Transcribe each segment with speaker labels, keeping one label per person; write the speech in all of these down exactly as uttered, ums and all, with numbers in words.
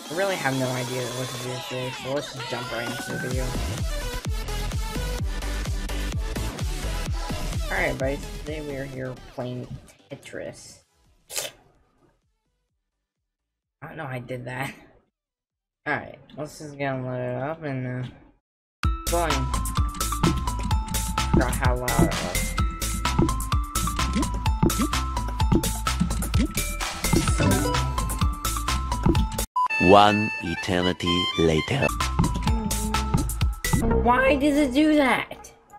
Speaker 1: I really have no idea what to do today, so let's just jump right into the video. Alright, guys, today we are here playing Tetris. I don't know how I did that. Alright, let's just get him loaded up and uh, going. Forgot how loud it was.
Speaker 2: One eternity later.
Speaker 1: Why does it do that?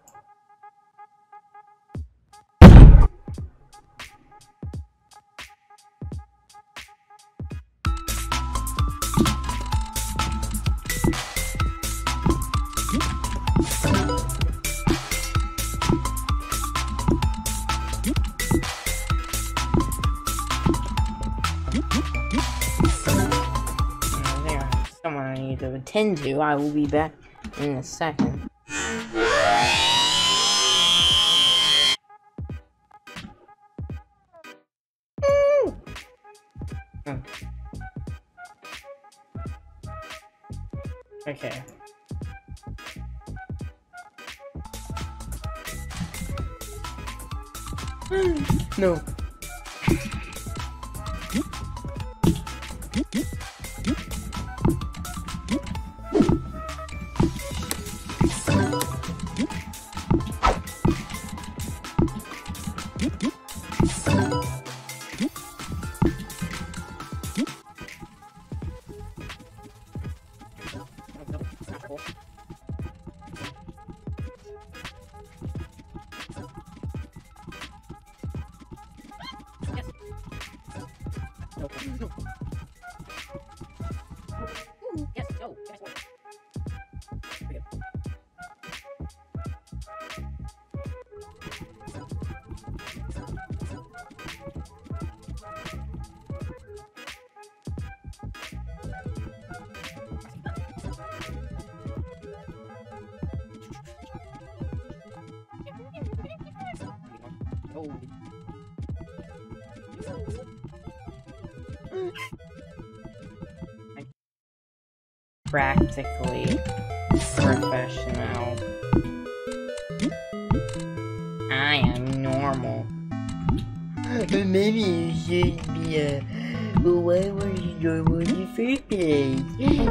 Speaker 1: Someone I need to attend to. I will be back in a second. Oh. Okay. No. Yes, go. Practically professional. I am normal. Maybe you should be a. But why were you normal in the first place?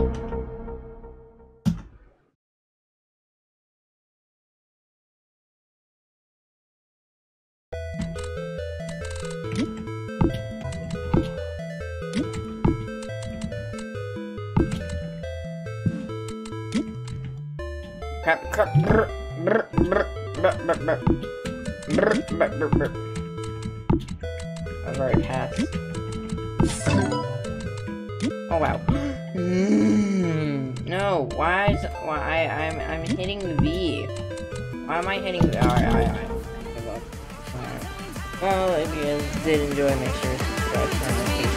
Speaker 1: I've already passed. Oh wow. Mm, no, why is why I I'm I'm hitting the V. Why am I hitting the alright, alright, alright. Alright. Well, if you guys did enjoy, make sure to subscribe, turn on